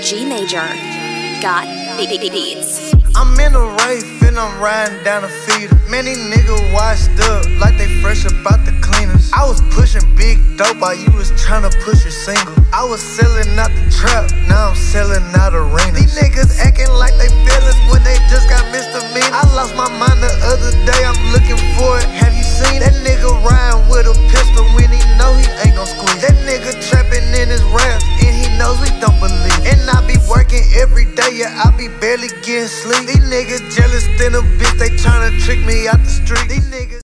G Major. Got beats. I'm in a Wraith and I'm riding down the feeder. Many niggas washed up like they fresh about the cleaners. I was pushing big dope while you was tryna push your single. I was selling out the trap, now I'm selling out arenas. These niggas acting like they feelings when they just got misdemeanors. I lost my mind the other day, I'm looking for it. Have you seen that nigga riding with a pistol when he know he ain't gon' squeeze? That nigga trapping in his raps and he knows we don't believe. And I be working every day, yeah, I be barely getting sleep. These niggas jealous than a bitch, they tryna trick me out the street. These niggas